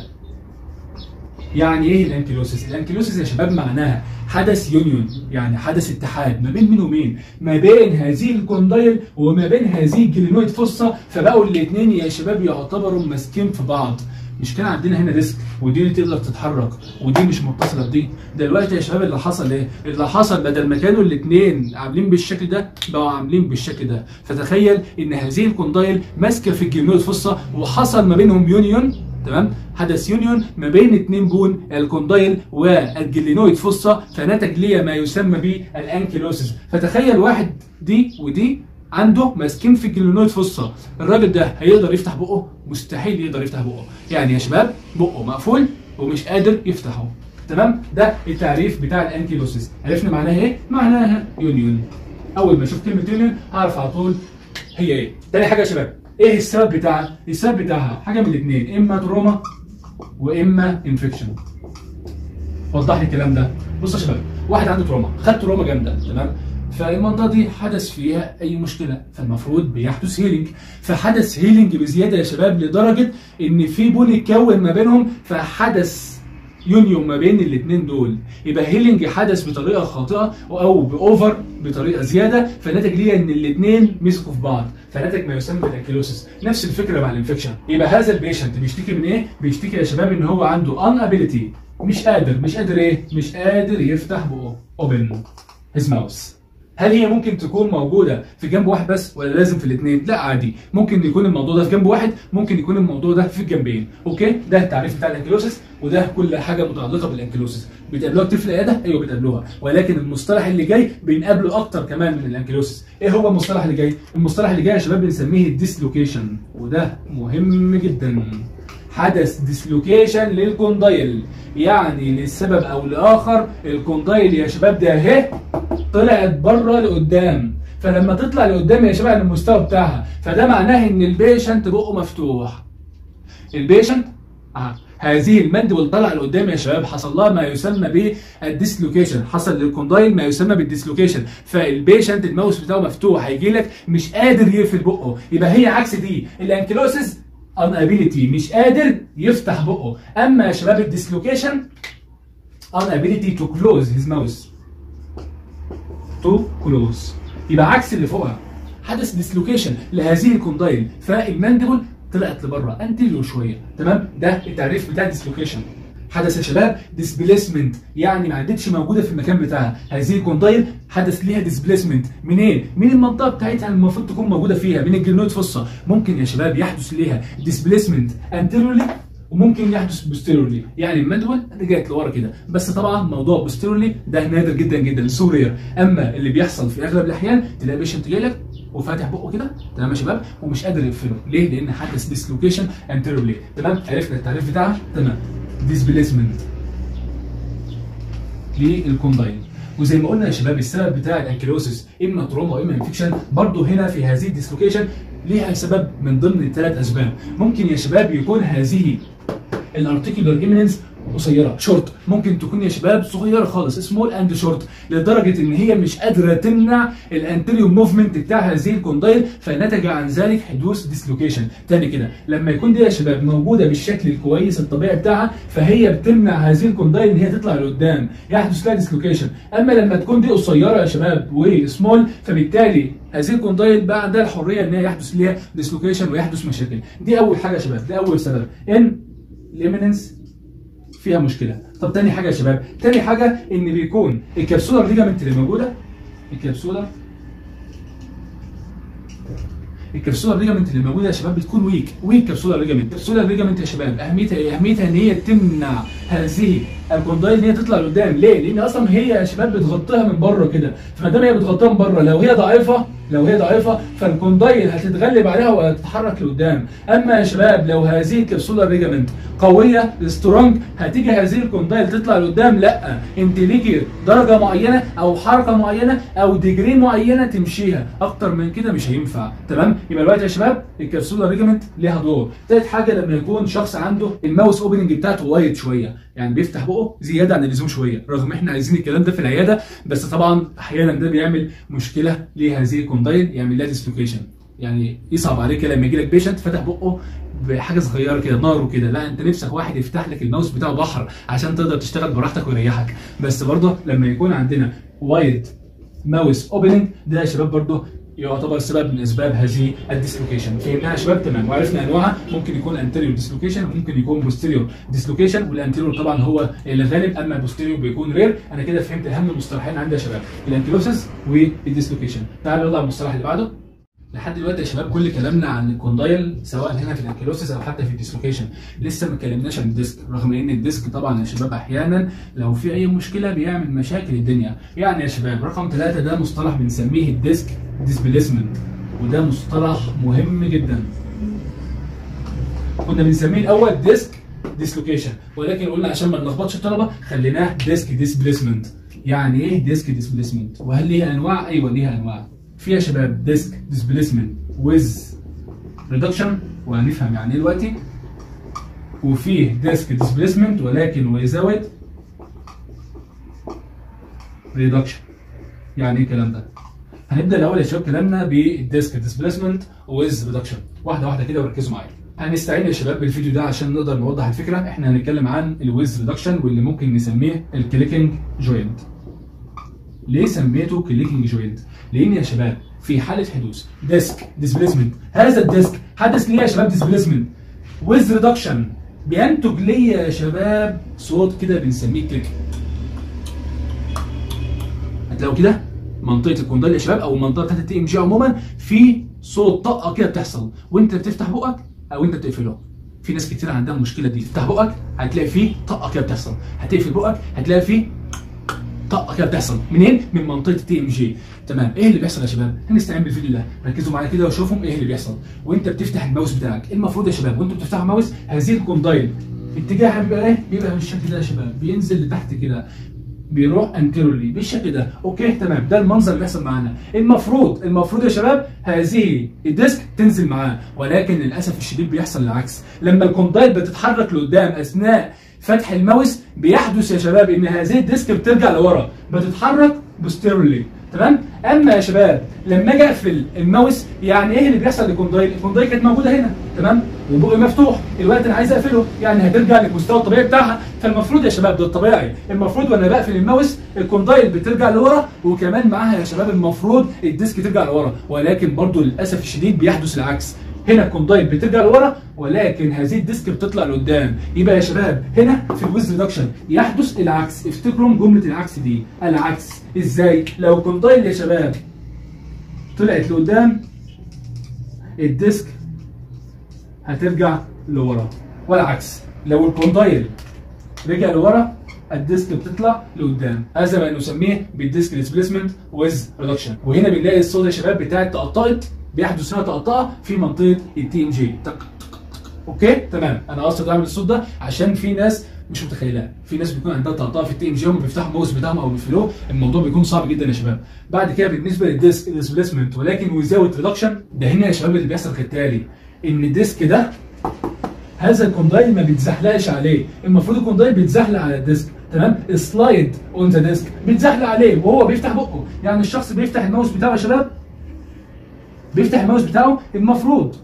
Speaker 1: يعني ايه الانكيلوسيس؟ الانكيلوسيس يا شباب معناها حدث يونيون، يعني حدث اتحاد ما بين مين ومين؟ ما بين هذه الكوندايل وما بين هذه الجلينويد فوسا، فبقوا الاثنين يا شباب يعتبروا ماسكين في بعض. مش كان عندنا هنا ديسك ودي تقدر تتحرك ودي مش متصله بدي؟ دلوقتي يا شباب اللي حصل ايه؟ اللي حصل بدل ما كانوا الاثنين عاملين بالشكل ده بقوا عاملين بالشكل ده. فتخيل ان هذه الكوندايل ماسكه في الجلينويد فوسا وحصل ما بينهم يونيون، تمام؟ حدث يونيون ما بين 2 بون الكوندايل والجلينويد فوسا، فنتج لي ما يسمى بالانكيلوسيس. فتخيل واحد دي ودي عنده ماسكين في الجلينويد فوسا، الراجل ده هيقدر يفتح بقه؟ مستحيل يقدر يفتح بقه. يعني يا شباب بقه مقفول ومش قادر يفتحه، تمام؟ ده التعريف بتاع الانكيلوسيس. عرفنا معناها ايه؟ معناها يونيون. اول ما اشوف كلمه يونيون هعرف على طول هي ايه. تاني حاجه يا شباب ايه السبب بتاعها؟ السبب بتاعها حاجه من الاثنين، اما تروما واما انفكشن. وضح لي الكلام ده. بص يا شباب، واحد عنده تروما، خد تروما جامده، تمام؟ فالمنطقه دي حدث فيها اي مشكله، فالمفروض بيحدث هيلينج. فحدث هيلينج بزياده يا شباب لدرجه ان في بون اتكون ما بينهم، فحدث يونيون ما بين الاثنين دول. يبقى هيلينج حدث بطريقه خاطئه او باوفر بطريقه زياده، فنتج ليه ان الاثنين مسكوا في بعض، فنتج ما يسمى بالانكيلوسيس. نفس الفكره مع الانفكشن. يبقى هذا البيشنت بيشتكي من ايه؟ بيشتكي يا شباب ان هو عنده ان ابيليتي، مش قادر ايه؟ مش قادر يفتح بقه. اوبن هيز ماوس. هل هي ممكن تكون موجوده في جنب واحد بس ولا لازم في الاثنين؟ لا عادي، ممكن يكون الموضوع ده في جنب واحد، ممكن يكون الموضوع ده في الجنبين. اوكي؟ ده التعريف بتاع الانكيلوسيس، وده كل حاجه متعلقه بالانكيلوسيس. بتقابلوها كتير في العياده؟ ايوه بتقابلوها، ولكن المصطلح اللي جاي بنقابله اكتر كمان من الانكيلوسيس. ايه هو المصطلح اللي جاي؟ المصطلح اللي جاي يا شباب بنسميه الديسلوكيشن، وده مهم جدا. حدث ديسلوكيشن للكوندايل، يعني لسبب او لاخر الكوندايل يا شباب ده اهي طلعت بره لقدام، فلما تطلع لقدام يا شباب عن المستوى بتاعها فده معناه ان البيشنت بقه مفتوح. البيشنت هذه المانديبل طلع لقدام يا شباب، حصل لها ما يسمى بالديسلوكيشن، حصل للكوندايل ما يسمى بالديسلوكيشن، فالبيشنت الماوس بتاعه مفتوح هيجي لك مش قادر يقفل بقه. يبقى هي عكس دي، الانكيلوسيس unability مش قادر يفتح بقه، اما يا شباب الديسلوكيشن unability to close his mouth to close. يبقى عكس اللي فوقها، حدث ديسلوكيشن لهذه الكوندايل فالمانديبل طلعت لبره انتيريور شويه، تمام؟ ده التعريف بتاع ديسلوكيشن. حدث يا شباب ديسبليسمنت، يعني ما عادتش موجوده في المكان بتاعها، هذه الكوندايل حدث ليها ديسبليسمنت منين؟ من المنطقه بتاعتها المفروض تكون موجوده فيها، من الجلنويد فوسا. ممكن يا شباب يحدث ليها ديسبليسمنت انتيريورلي وممكن يحدث بوستيريورلي، يعني المانديبل رجعت لورا كده، بس طبعا موضوع بوستيريورلي ده نادر جدا جدا، سو رير. اما اللي بيحصل في اغلب الاحيان تلاقي بيشنت جاي لك وفاتح بقه كده، تمام يا شباب، ومش قادر يقفله، ليه؟ لان حدث ديسلوكيشن انتيريورلي، تمام؟ عرفنا التعريف بتاعها، تمام. ديسبليسمنت للكوندايل. وزي ما قلنا يا شباب السبب بتاع الانكيلوسيس اما تروما واما انفكشن، برضه هنا في هذه الديسلوكيشن ليها سبب من ضمن الثلاث اسباب. ممكن يا شباب يكون هذه الارتيكولار ايميننس قصيره شورت، ممكن تكون يا شباب صغيره خالص سمول اند شورت، لدرجه ان هي مش قادره تمنع الانتيريور موفمنت بتاع هذه الكوندايل، فنتج عن ذلك حدوث ديسلوكيشن. تاني كده، لما يكون دي يا شباب موجوده بالشكل الكويس الطبيعي بتاعها فهي بتمنع هذه الكوندايل ان هي تطلع لقدام، يحدث لها ديسلوكيشن. اما لما تكون دي قصيره يا شباب وسمول فبالتالي هذه الكوندايل بقى عندها الحريه ان هي يحدث ليها ديسلوكيشن ويحدث مشاكل. دي اول حاجه يا شباب، ده اول سبب ان الاميننس فيها مشكله. طب تاني حاجه يا شباب، تاني حاجه ان بيكون الكبسولار ليجامنت اللي موجوده، الكبسولار ليجامنت اللي موجوده يا شباب بتكون ويك كبسولار ليجامنت. الكبسولار ليجامنت يا شباب اهميتها ايه؟ اهميتها ان هي تمنع هذه الكوندايل ان هي تطلع لقدام. ليه؟ لان اصلا هي يا شباب بتغطيها من بره كده، فما دام هي بتغطيها من بره لو هي ضعيفه فالكوندايل هتتغلب عليها وهتتحرك لقدام. اما يا شباب لو هذه الكبسولار ليجامنت قويه سترونج هتيجي هذه الكوندايل تطلع لقدام، لا انت ليكي درجه معينه او حركه معينه او ديجري معينه تمشيها، اكتر من كده مش هينفع، تمام؟ يبقى دلوقتي يا شباب الكبسولار ليجامنت ليها دور. تالت حاجه لما يكون شخص عنده الماوس اوبننج بتاعته وايد شويه، يعني بيفتح بقه زياده عن اللزوم شويه، رغم احنا عايزين الكلام ده في العياده، بس طبعا احيانا ده بيعمل مشكله لهذه الكوندايل، يعمل لها ديسلوكيشن. يعني يصعب عليك لما يجي لك بيشنت فتح بقه بحاجه صغيره كده نار وكده، لا انت نفسك واحد يفتح لك الماوس بتاعه بحر عشان تقدر تشتغل براحتك ويريحك. بس برضه لما يكون عندنا وايد ماوس اوبننج ده يا شباب برضه يعتبر سبب من اسباب هذه الديسلوكيشن. فهمناها يا شباب؟ تمام. وعرفنا انواعها، ممكن يكون انتيريور ديسلوكيشن وممكن يكون بوستيريور ديسلوكيشن، والانتيريور طبعا هو الغالب اما البوستيريور بيكون رير. انا كده فهمت اهم المصطلحين عندي يا شباب، الانكيلوسيس والديسلوكيشن. تعالوا يلا على المصطلح اللي بعده. لحد دلوقتي يا شباب كل كلامنا عن الكوندايل سواء هنا في الانكيلوسيس او حتى في الديسلوكيشن، لسه ما اتكلمناش عن الديسك، رغم ان الديسك طبعا يا شباب احيانا لو في اي مشكله بيعمل مشاكل الدنيا. يعني يا شباب رقم 3 ده مصطلح بنسميه الديسك ديسبليسمنت، وده مصطلح مهم جدا. كنا بنسميه الاول ديسك ديسلوكيشن، ولكن قلنا عشان ما نلخبطش الطلبه خليناه ديسك ديسبليسمنت. يعني ايه ديسك ديسبليسمنت؟ وهل ليها انواع؟ ايوه ليها انواع. في يا شباب ديسك ديسبليسمنت ويز ريدكشن، وهنفهم يعني ايه دلوقتي. وفيه ديسك ديسبليسمنت ولكن ويزاوت ريدكشن. يعني ايه الكلام ده؟ هنبدا الاول يا شباب كلامنا بالديسك ديسبليسمنت ويز ريدكشن، واحده واحده كده وركزوا معايا. هنستعين يا شباب بالفيديو ده عشان نقدر نوضح الفكره. احنا هنتكلم عن الويز ريدكشن واللي ممكن نسميه الكليكنج جوينت. ليه سميته كليكنج جوينت؟ لان يا شباب في حاله حدوث ديسك ديسبليسمنت، هذا الديسك حدث ليه يا شباب ديسبليسمنت ويز ريدكشن، بينتج ليه يا شباب صوت كده بنسميه كليك. هتلاقوا كده منطقه الكوندايل يا شباب او المنطقه بتاعت التي ام جي عموما في صوت طاقه كده بتحصل وانت بتفتح بقك او انت بتقفله. في ناس كتير عندها المشكله دي، تفتح بقك هتلاقي فيه طاقه كده بتحصل، هتقفل بقك هتلاقي فيه طاقه كده بتحصل منين؟ من منطقه التي ام جي. تمام. ايه اللي بيحصل يا شباب؟ هنستعين بالفيديو ده، ركزوا معايا كده وشوفوا ايه اللي بيحصل. وانت بتفتح الماوس بتاعك المفروض يا شباب وانتوا بتفتحوا الماوس هذه الكوندايل اتجاهها بيبقى ايه؟ بيبقى بالشكل ده يا شباب، بينزل لتحت كده، بيروح انتيرولي بالشكل ده. اوكي تمام، ده المنظر اللي بيحصل معانا. المفروض يا شباب هذه الديسك تنزل معاه، ولكن للاسف الشديد بيحصل العكس. لما الكوندايل بتتحرك لقدام اثناء فتح الماوس بيحدث يا شباب ان هذه الديسك بترجع لورا، بتتحرك بوستيرولي. تمام. اما يا شباب لما اجي اقفل الماوس، يعني ايه اللي بيحصل للكوندايل؟ الكوندايل كانت موجوده هنا، تمام، وبقى مفتوح، دلوقتي انا عايز اقفله، يعني هترجع للمستوى الطبيعي بتاعها. فالمفروض يا شباب ده الطبيعي، المفروض وانا بقفل الماوس الكوندايل بترجع لورا، وكمان معاها يا شباب المفروض الديسك ترجع لورا، ولكن برضو للاسف الشديد بيحدث العكس. هنا الكوندايل بترجع لورا ولكن هذه الديسك بتطلع لقدام. يبقى يا شباب هنا في الويز ريدكشن يحدث العكس. افتكروا جمله العكس دي، العكس ازاي؟ لو الكوندايل يا شباب طلعت لقدام الديسك هترجع لورا، والعكس لو الكوندايل رجع لورا الديسك بتطلع لقدام. هذا ما نسميه بالديسك ديسبيسمنت ويز ريدكشن. وهنا بنلاقي الصوت يا شباب بتاعت تقطعت، بيحدث هنا تقطعه في منطقه التي ام جي. اوكي تمام. انا قصدي اعمل الصوت ده عشان في ناس مش متخيلاه، في ناس بيكون عندها تقطعه في التي ام جي وهم بيفتحوا الماوس بتاعهم او بيقفلوه، الموضوع بيكون صعب جدا يا شباب. بعد كده بالنسبه للديسك ديسبيسمنت ولكن ويزاوت ريدكشن، ده هنا يا شباب اللي بيحصل كالتالي، ان الديسك ده هذا الكوندايل ما بيتزحلقش عليه، المفروض الكوندايل بيتزحلق على الديسك. تمام. سلايد اون ذا ديسك، بيتزحلق عليه وهو بيفتح بقه. يعني الشخص بيفتح الماوس بتاعه يا شباب، بيفتح الماوس بتاعه، المفروض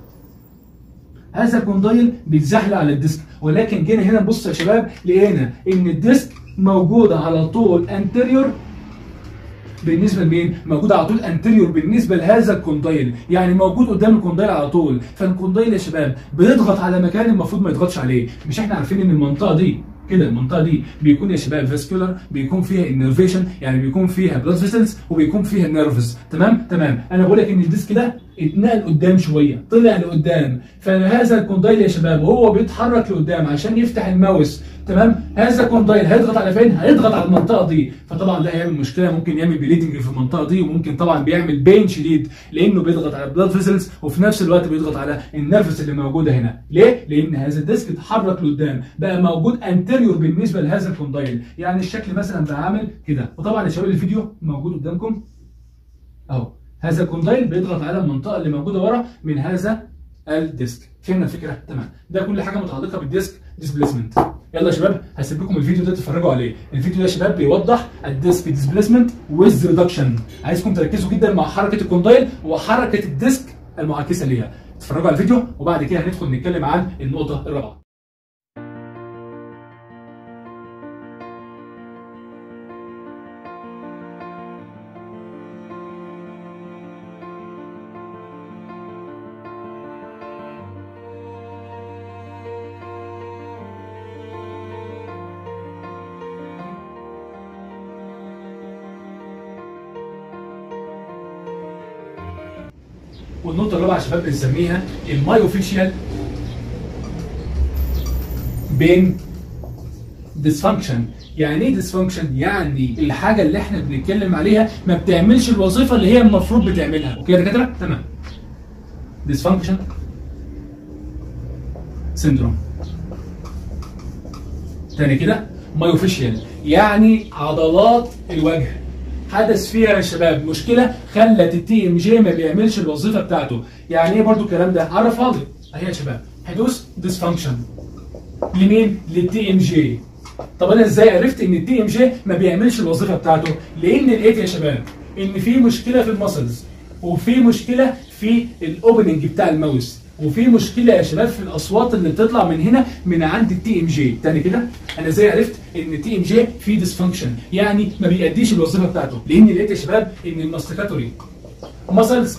Speaker 1: هذا الكوندايل بيتزحلق على الديسك، ولكن جينا هنا نبص يا شباب لقينا ان الديسك موجوده على طول انتيريور بالنسبه لمين؟ موجود على طول انتيريور بالنسبه لهذا الكوندايل، يعني موجود قدام الكوندايل على طول. فالكوندايل يا شباب بيضغط على مكان المفروض ما يضغطش عليه. مش احنا عارفين ان المنطقه دي كده، المنطقه دي بيكون يا شباب فاسكولار، بيكون فيها انرفيشن، يعني بيكون فيها بلاد فيسلز وبيكون فيها نيرفز. تمام تمام. انا بقول لك ان الديسك ده اتنقل قدام شويه، طلع لقدام، فهذا الكوندايل يا شباب وهو بيتحرك لقدام عشان يفتح الماوس، تمام، هذا الكوندايل هيضغط على فين؟ هيضغط على المنطقه دي، فطبعا ده هيعمل مشكله، ممكن يعمل بليدنج في المنطقه دي، وممكن طبعا بيعمل بين شديد لانه بيضغط على البلاد فيسلز وفي نفس الوقت بيضغط على النيرفز اللي موجوده هنا. ليه؟ لان هذا الديسك اتحرك لقدام، بقى موجود انتيريور بالنسبه لهذا الكوندايل، يعني الشكل مثلا بقى عامل كده. وطبعا يا شباب الفيديو موجود قدامكم اهو، هذا الكوندايل بيضغط على المنطقه اللي موجوده ورا من هذا الديسك. فهمنا الفكره؟ تمام. ده كل حاجه متعلقه بالديسك ديسبيسمنت. يلا يا شباب هسيب لكم الفيديو ده تتفرجوا عليه. الفيديو ده يا شباب بيوضح الديسك ديسبيسمنت ويز ريدكشن. عايزكم تركزوا جدا مع حركه الكوندايل وحركه الديسك المعاكسه ليها. اتفرجوا على الفيديو وبعد كده هندخل نتكلم عن النقطه الرابعه. والنقطة الرابعة يا شباب بنسميها المايوفيشيال بين ديسفانكشن. يعني ايه ديسفانكشن؟ يعني الحاجة اللي احنا بنتكلم عليها ما بتعملش الوظيفة اللي هي المفروض بتعملها. اوكي يا دكاترة؟ تمام. ديسفانكشن سيندروم. تاني كده، مايوفيشيال يعني عضلات الوجه حدث فيها يا شباب مشكله خلت التي ام جي ما بيعملش الوظيفه بتاعته. يعني ايه برضو الكلام ده؟ عرفها لي اهي يا شباب، حدوث ديسفانكشن لمين؟ للتي ام جي. طب انا ازاي عرفت ان التي ام جي ما بيعملش الوظيفه بتاعته؟ لان لقيت يا شباب ان في مشكله في المسلز، وفي مشكله في الاوبننج بتاع الماوس، وفي مشكله يا شباب في الاصوات اللي بتطلع من هنا من عند التي ام جي. تاني كده، انا ازاي عرفت ان التي ام جي في ديسفانكشن يعني ما بيأديش الوظيفه بتاعته؟ لان لقيت يا شباب ان الماستيكاتوري ماسلز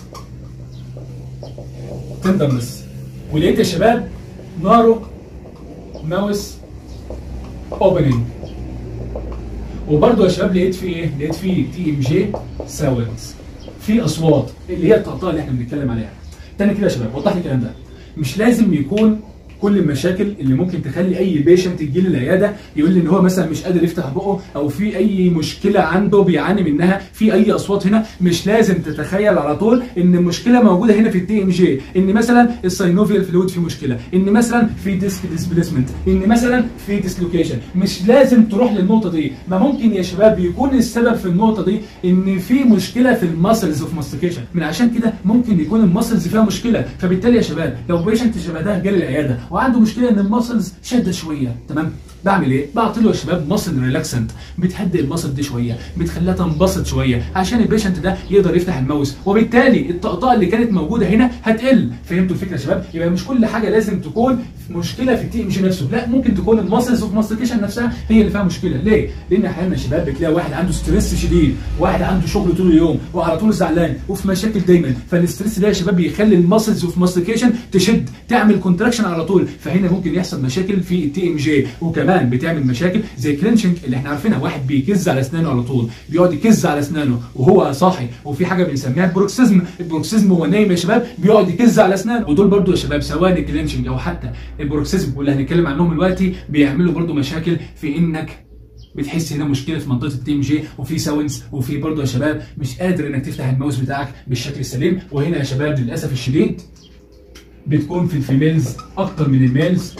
Speaker 1: تندرنس، ولقيت يا شباب نارو ماوس اوبننج، وبرده يا شباب لقيت في ايه؟ لقيت في تي ام جي ساوندز، في اصوات اللي هي التقطيع اللي احنا بنتكلم عليها. تاني كده يا شباب وضح لي الكلام ده، مش لازم يكون كل المشاكل اللي ممكن تخلي اي بيشنت يجي لي العياده يقول لي ان هو مثلا مش قادر يفتح بقه، او في اي مشكله عنده بيعاني منها، في اي اصوات هنا. مش لازم تتخيل على طول ان المشكله موجوده هنا في التي ام جي، ان مثلا الساينوفيال فلويد في مشكله، ان مثلا في ديسك ديسبيسمنت، ان مثلا في ديسلوكيشن. مش لازم تروح للنقطه دي. ما ممكن يا شباب يكون السبب في النقطه دي ان في مشكله في الماسلز اوف ماستيكيشن، من عشان كده ممكن يكون الماسلز فيها مشكله. فبالتالي يا شباب لو بيشنت شبه ده جالي العياده وعنده مشكله ان الماسلز شاده شويه، تمام، بعمل ايه؟ بعطي له يا شباب ماسل ريلاكسنت، بتهدئ الماسل دي شويه، بتخليها تنبسط شويه عشان البيشنت ده يقدر يفتح الماوس، وبالتالي الطقطقه اللي كانت موجوده هنا هتقل. فهمتوا الفكره يا شباب؟ يبقى مش كل حاجه لازم تكون مشكله في التي ام جي نفسه، لا، ممكن تكون الماسلز اوف ماستيكيشن نفسها هي اللي فيها مشكله. ليه؟ لان احيانا يا شباب بتلاقي واحد عنده ستريس شديد، واحد عنده شغل طول اليوم وعلى طول زعلان وفي مشاكل دايما، فالاستريس ده يا شباب بيخلي الماسلز اوف ماستيكيشن تشد، تعمل كونتراكشن على طول، فهنا ممكن يحصل مشاكل في التي ام جي. وكمان بتعمل مشاكل زي كلينشنج اللي احنا عارفينها، واحد بيكز على اسنانه على طول، بيقعد يكز على اسنانه وهو صاحي، وفي حاجه بنسميها البروكسيزم. البروكسيزم هو نايم يا شباب بيقعد يكز على اسنانه، ودول برده يا شباب سواء الكلينشنج او حتى البروكسيزم واللي هنتكلم عنهم دلوقتي بيعملوا برده مشاكل في انك بتحس هنا مشكله في منطقه التي ام جي، وفي ساوندز، وفي برده يا شباب مش قادر انك تفتح الماوس بتاعك بالشكل السليم. وهنا يا شباب للاسف الشديد بتكون في الفيميلز اكتر من الميلز.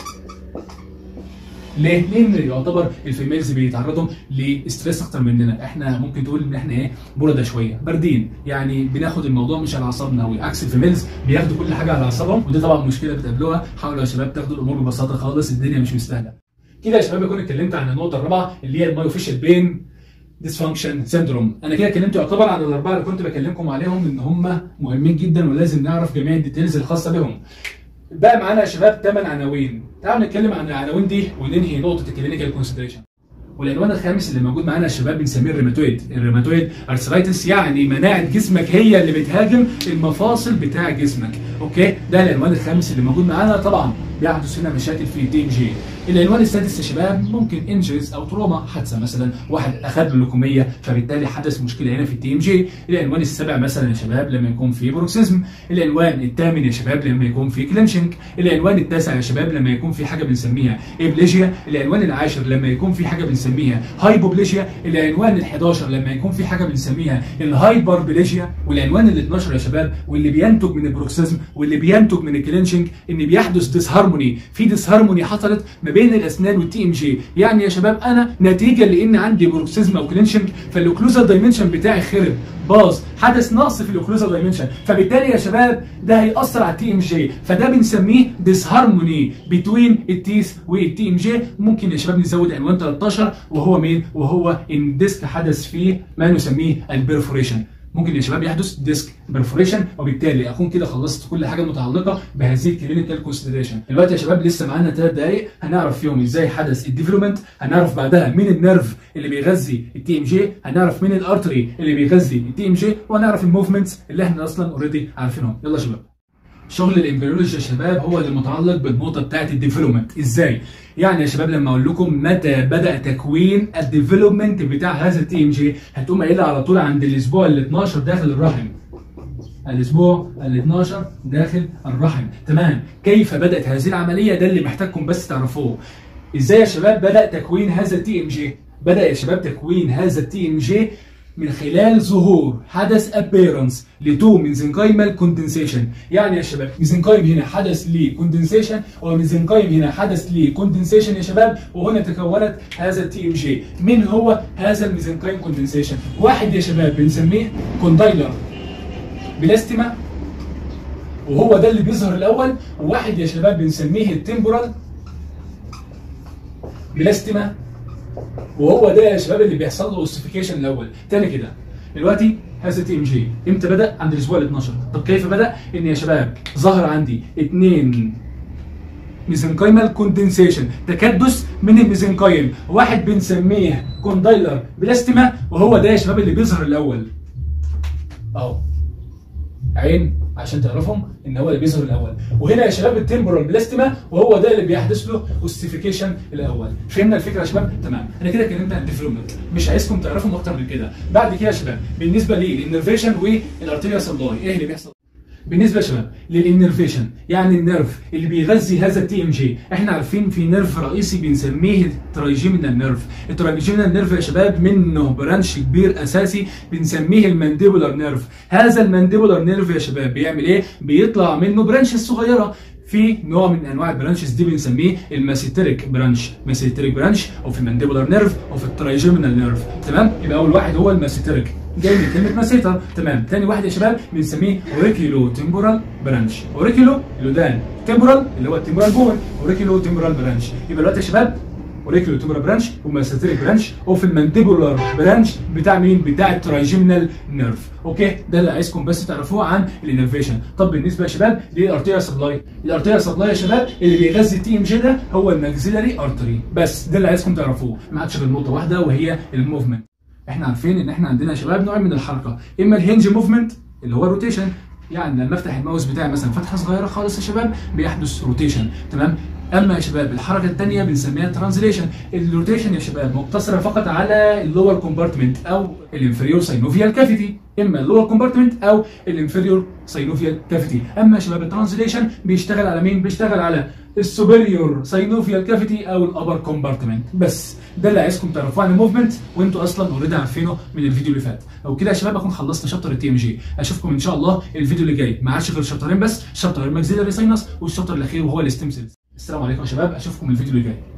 Speaker 1: ليه؟ لان يعتبر الفيميلز بيتعرضوا لستريس اكتر مننا. احنا ممكن تقول ان احنا ايه، برده شويه، باردين، يعني بناخد الموضوع مش على اعصابنا قوي، عكس الفيميلز بياخدوا كل حاجه على اعصابهم، ودي طبعا مشكله بتقابلوها. حاولوا يا شباب تاخدوا الامور ببساطه خالص، الدنيا مش مستاهله. كده يا شباب اكون اتكلمت عن النقطه الرابعه اللي هي المايوفيشال بين ديسفانكشن سيندروم. انا كده اتكلمت يعتبر عن الاربعه اللي كنت بكلمكم عليهم ان هم مهمين جدا ولازم نعرف جميع الديتيلز الخاصه بهم. بقى معانا يا شباب 8 عناوين، تعالوا نتكلم عن العناوين دي وننهي نقطه الكلينيكال كونسيدريشن. والعنوان الخامس اللي موجود معانا يا شباب بنسميه الريماتويد. الريماتويد ارثرايتس، يعني مناعه جسمك هي اللي بتهاجم المفاصل بتاع جسمك. اوكي، ده العنوان الخامس اللي موجود معانا. طبعا بيحدث هنا مشاكل في التي ام جي. العنوان السادس يا شباب ممكن انجريز او تروما، حادثه مثلا، واحد اخذ له لوكوميه فبالتالي حدث مشكله هنا في التي ام جي. العنوان السابع مثلا يا شباب لما يكون في بروكسيزم. العنوان الثامن يا شباب لما يكون في كلينشنج. العنوان التاسع يا شباب لما يكون في حاجه بنسميها ابليجيا. العنوان العاشر لما يكون في حاجه بنسميها هايبوبليجيا. العنوان ال11 لما يكون في حاجه بنسميها الهايبربليجيا. والعنوان ال12 يا شباب واللي بينتج من البروكسيزم واللي بينتج من الكلينشنج ان بيحدث ديسهارموني، في ديسهارموني حصلت ما بين الاسنان والتي ام جي. يعني يا شباب انا نتيجه لان عندي بروكسيزم او كلينشنج فالاوكلوزال دايمنشن بتاعي خرب، باظ، حدث نقص في الاوكلوزال دايمنشن، فبالتالي يا شباب ده هيأثر على التي ام جي، فده بنسميه ديسهارموني بين التيث والتي ام جي. ممكن يا شباب نزود عنوان 13 وهو مين؟ وهو ان الديسك حدث فيه ما نسميه البرفوريشن. ممكن يا شباب يحدث ديسك برفوريشن، وبالتالي اكون كده خلصت كل حاجه متعلقه بهذه الكلينيكال كونسيدريشن. دلوقتي يا شباب لسه معانا 3 دقائق هنعرف فيهم ازاي حدث الديفلوبمنت، هنعرف بعدها مين النيرف اللي بيغذي التي ام جي، هنعرف مين الارتري اللي بيغذي التي ام جي، وهنعرف الموفمنتس اللي احنا اصلا اوريدي عارفينهم. يلا يا شباب. شغل الامبريولوجي يا شباب هو اللي متعلق بالنقطه بتاعت الديفلوبمنت. ازاي؟ يعني يا شباب لما اقول لكم متى بدا تكوين الديفلوبمنت بتاع هذا التي ام جي هتقوم قايلها على طول عند الاسبوع ال 12 داخل الرحم. الاسبوع ال 12 داخل الرحم، تمام. كيف بدات هذه العمليه؟ ده اللي محتاجكم بس تعرفوه. ازاي يا شباب بدا تكوين هذا التي ام جي؟ بدا يا شباب تكوين هذا التي ام جي من خلال ظهور حدث appearance لتو ميزنكايمال كوندنسيشن. يعني يا شباب ميزنكايم هنا حدث ليه كوندنسيشن، وميزنكايم هنا حدث ليه كوندنسيشن يا شباب، وهنا تكونت هذا التي ام جي. مين هو هذا الميزنكايم كوندنسيشن؟ واحد يا شباب بنسميه كوندايلر بلاستيما وهو ده اللي بيظهر الاول، وواحد يا شباب بنسميه التمبورال بلاستيما وهو ده يا شباب اللي بيحصل له اوسيفيكيشن الاول. تاني كده دلوقتي هذا تي ام جي امتى بدا؟ عند الاسبوع ال 12. طب كيف بدا؟ ان يا شباب ظهر عندي 2 ميزنكايمال كوندنسيشن، تكدس من الميزنكايم، واحد بنسميه كوندايلر بلاستيما وهو ده يا شباب اللي بيظهر الاول اهو، عين عشان تعرفهم ان هو اللي بيظهر الاول. وهنا يا شباب التمبورال بلاستيما وهو ده اللي بيحدث له اوستيفيكيشن الاول. فهمنا الفكره يا شباب؟ تمام. انا كده اتكلمت عن الديفلوبمنت، مش عايزكم تعرفوا اكتر من كده. بعد كده يا شباب بالنسبه للانرفيشن والارتيريا سبلاي ايه اللي بيحصل؟ بالنسبه يا شباب للانرفيشن، يعني النيرف اللي بيغذي هذا التي ام جي، احنا عارفين في نيرف رئيسي بنسميه الترايجيمينال نيرف. الترايجيمينال نيرف يا شباب منه برانش كبير اساسي بنسميه المانديبولار نيرف. هذا المانديبولار نيرف يا شباب بيعمل ايه؟ بيطلع منه برانش صغيره. في نوع من انواع البرانشز دي بنسميه الماسيتريك برانش، ماسيتريك برانش او في المانديبولار نيرف او في الترايجيمينال نيرف. تمام؟ يبقى اول واحد هو الماسيتريك جاي من كلمه ماسيتر. تمام. ثاني واحد يا شباب بنسميه اوريكيولو تمبورال برانش. اوريكيولو اللودان، تمبورال اللي هو التمبورال بون، اوريكيولو تمبورال برانش. يبقى دلوقتي يا شباب اوريكيولو تمبورال برانش وماسيتريك برانش وفي المانديبولار برانش بتاع مين؟ بتاع الترايجيمينال نيرف. اوكي؟ ده اللي عايزكم بس تعرفوه عن الانرفيشن. طب بالنسبه يا شباب للارتيريا سبلاي، الارتيريا سبلاي يا شباب اللي بيغذي التي ام جي ده هو الماكسيلاري ارتري. بس ده اللي عايزكم تعرفوه، ما عادش غير نقطه واحده وهي الموفمنت. احنا عارفين ان احنا عندنا يا شباب نوع من الحركه، اما الهنج موفمنت اللي هو الروتيشن، يعني لما افتح الماوس بتاعي مثلا فتحه صغيره خالص يا شباب بيحدث روتيشن. تمام؟ اما يا شباب الحركه الثانيه بنسميها ترانزليشن. الروتيشن يا شباب مقتصره فقط على اللور كومبارتمنت او الانفيريور ساينوفيال كافيتي، اما اللور كومبارتمنت او الانفيريور ساينوفيال كافيتي. اما يا شباب الترانزليشن بيشتغل على مين؟ بيشتغل على السوبريور ساينوفيال كافيتي او الابر كومبارتمنت. بس ده اللي عايزكم تعرفوه عن الموفمنت، وانتوا اصلا اوريدي عارفينه من الفيديو اللي فات. او كده يا شباب اكون خلصت شابتر التي ام جي. اشوفكم ان شاء الله الفيديو اللي جاي، ما عادش غير شابترين بس، شابتر الماكسيلاري ساينس والشابتر الاخير وهو الستيم سيلز. السلام عليكم يا شباب، اشوفكم الفيديو اللي جاي.